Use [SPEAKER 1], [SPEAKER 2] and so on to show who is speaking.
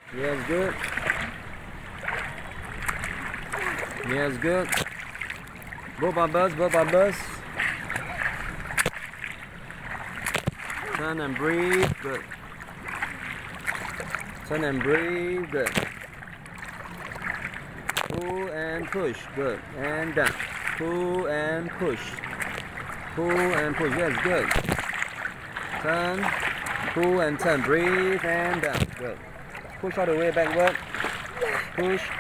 [SPEAKER 1] Yes, good. Yes, good. Both elbows, both elbows. Turn and breathe, good. Turn and breathe, good. Pull and push, good. And down. Pull and push. Pull and push, yes, good. Turn, pull and turn, breathe and down, good. Push all the way backward. Push